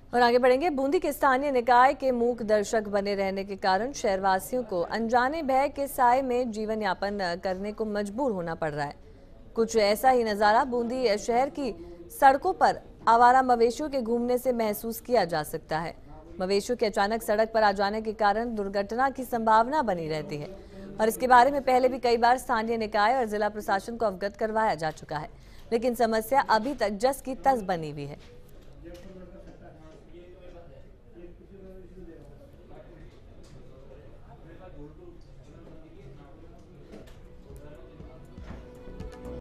और आगे बढ़ेंगे। बूंदी के स्थानीय निकाय के मूक दर्शक बने रहने के कारण शहरवासियों को अनजाने भय के साए में जीवन यापन करने को मजबूर होना पड़ रहा है। कुछ ऐसा ही नजारा बूंदी शहर की सड़कों पर आवारा मवेशियों के घूमने से महसूस किया जा सकता है। मवेशियों के अचानक सड़क पर आ जाने के कारण दुर्घटना की संभावना बनी रहती है और इसके बारे में पहले भी कई बार स्थानीय निकाय और जिला प्रशासन को अवगत करवाया जा चुका है, लेकिन समस्या अभी तक जस की तस बनी हुई है।